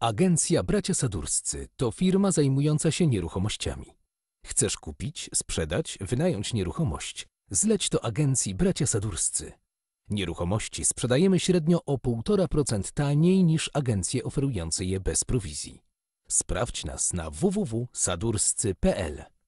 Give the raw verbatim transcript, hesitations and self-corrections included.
Agencja Bracia Sadurscy to firma zajmująca się nieruchomościami. Chcesz kupić, sprzedać, wynająć nieruchomość? Zleć to agencji Bracia Sadurscy. Nieruchomości sprzedajemy średnio o półtora procent taniej niż agencje oferujące je bez prowizji. Sprawdź nas na w w w kropka sadurscy kropka p l.